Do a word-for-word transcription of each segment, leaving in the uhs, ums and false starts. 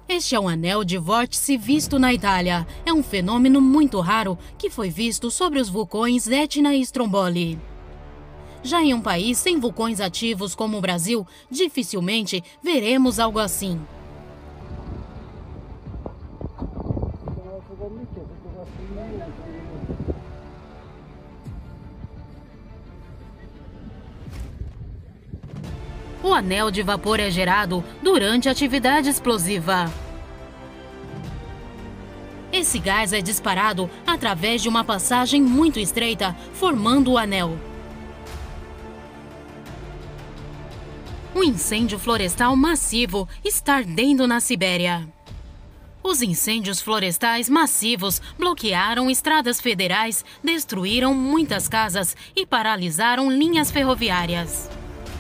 Este é um anel de vórtice visto na Itália. É um fenômeno muito raro que foi visto sobre os vulcões Etna e Stromboli. Já em um país sem vulcões ativos como o Brasil, dificilmente veremos algo assim. O anel de vapor é gerado durante a atividade explosiva. Esse gás é disparado através de uma passagem muito estreita, formando o anel. Um incêndio florestal massivo está ardendo na Sibéria. Os incêndios florestais massivos bloquearam estradas federais, destruíram muitas casas e paralisaram linhas ferroviárias.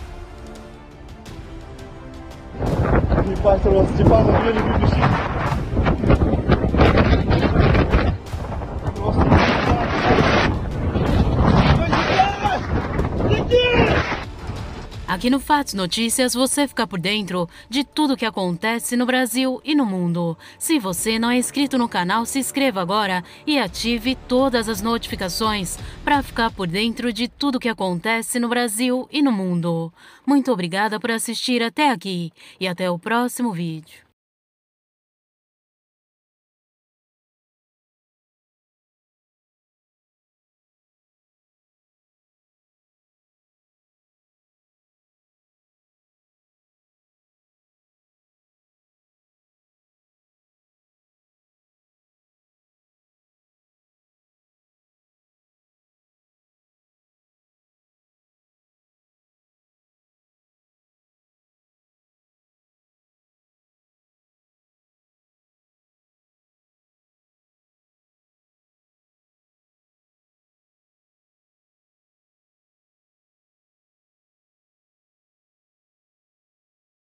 Aqui no Fatos Notícias você fica por dentro de tudo que acontece no Brasil e no mundo. Se você não é inscrito no canal, se inscreva agora e ative todas as notificações para ficar por dentro de tudo que acontece no Brasil e no mundo. Muito obrigada por assistir até aqui e até o próximo vídeo.